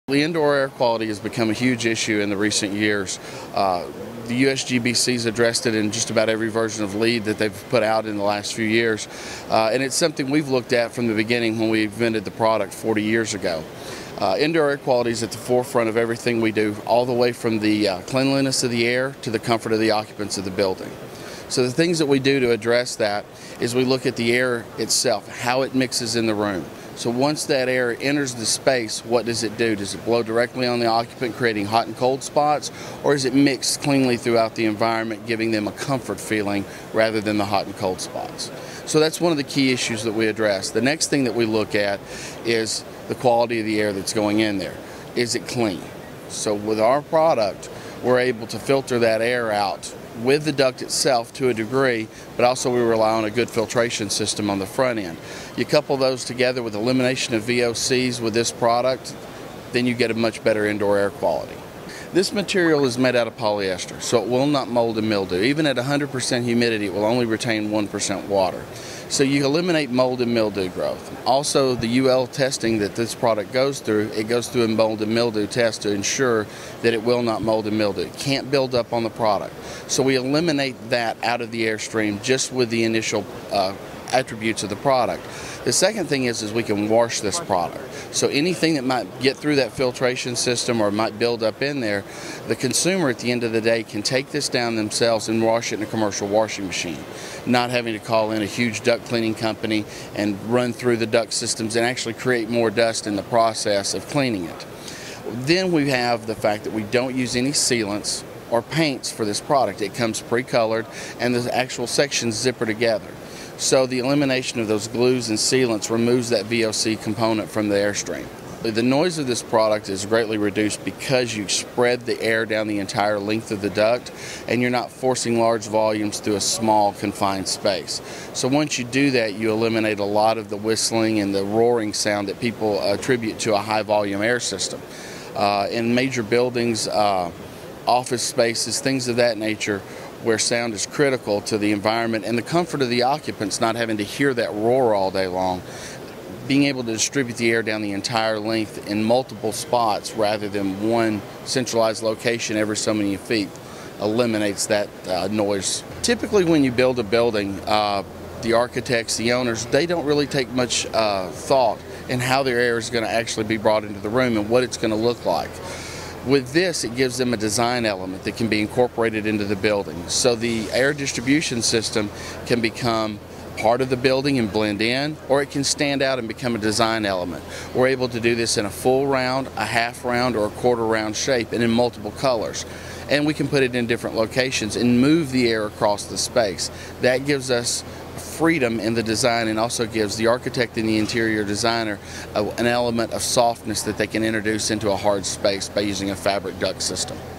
The indoor air quality has become a huge issue in the recent years. The USGBC's addressed it in just about every version of LEED that they've put out in the last few years. And it's something we've looked at from the beginning when we invented the product 40 years ago. Indoor air quality is at the forefront of everything we do, all the way from the cleanliness of the air to the comfort of the occupants of the building. So the things that we do to address that is we look at the air itself, how it mixes in the room. So once that air enters the space, what does it do? Does it blow directly on the occupant, creating hot and cold spots, or is it mixed cleanly throughout the environment, giving them a comfort feeling rather than the hot and cold spots? So that's one of the key issues that we address. The next thing that we look at is the quality of the air that's going in there. Is it clean? So with our product, we're able to filter that air out with the duct itself to a degree, but also we rely on a good filtration system on the front end. You couple those together with elimination of VOCs with this product, then you get a much better indoor air quality. This material is made out of polyester, so it will not mold and mildew. Even at 100% humidity, it will only retain 1% water. So you eliminate mold and mildew growth. Also, the UL testing that this product goes through, it goes through a mold and mildew test to ensure that it will not mold and mildew. It can't build up on the product. So we eliminate that out of the airstream just with the initial attributes of the product. The second thing is we can wash this product. So anything that might get through that filtration system or might build up in there, the consumer at the end of the day can take this down themselves and wash it in a commercial washing machine, not having to call in a huge duct cleaning company and run through the duct systems and actually create more dust in the process of cleaning it. Then we have the fact that we don't use any sealants or paints for this product. It comes pre-colored and the actual sections zipper together. So the elimination of those glues and sealants removes that VOC component from the airstream. The noise of this product is greatly reduced because you spread the air down the entire length of the duct and you're not forcing large volumes through a small confined space. So once you do that, you eliminate a lot of the whistling and the roaring sound that people attribute to a high volume air system. In major buildings, office spaces, things of that nature, where sound is critical to the environment and the comfort of the occupants not having to hear that roar all day long, being able to distribute the air down the entire length in multiple spots rather than one centralized location every so many feet eliminates that noise. Typically when you build a building, the architects, the owners, they don't really take much thought in how their air is going to actually be brought into the room and what it's going to look like. With this, it gives them a design element that can be incorporated into the building. So the air distribution system can become part of the building and blend in, or it can stand out and become a design element. We're able to do this in a full round, a half round, or a quarter round shape and in multiple colors. And we can put it in different locations and move the air across the space. That gives us freedom in the design and also gives the architect and the interior designer an element of softness that they can introduce into a hard space by using a fabric duct system.